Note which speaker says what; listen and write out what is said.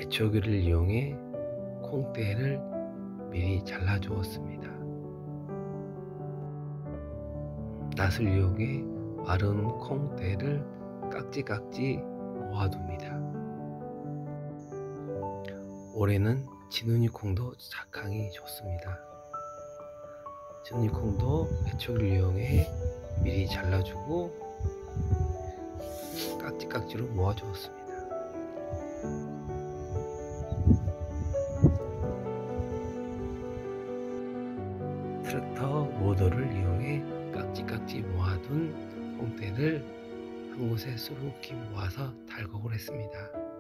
Speaker 1: 배초기를 이용해 콩대를 미리 잘라 주었습니다. 낫을 이용해 마른 콩대를 깍지깍지 모아둡니다. 올해는 진우니콩도 작황이 좋습니다. 진우니콩도 배초기를 이용해 미리 잘라주고 깍지깍지로 모아주었습니다. 트랙터 모더를 이용해 깍지깍지 모아둔 콩대를 한 곳에 수북히 모아서 달곡을 했습니다.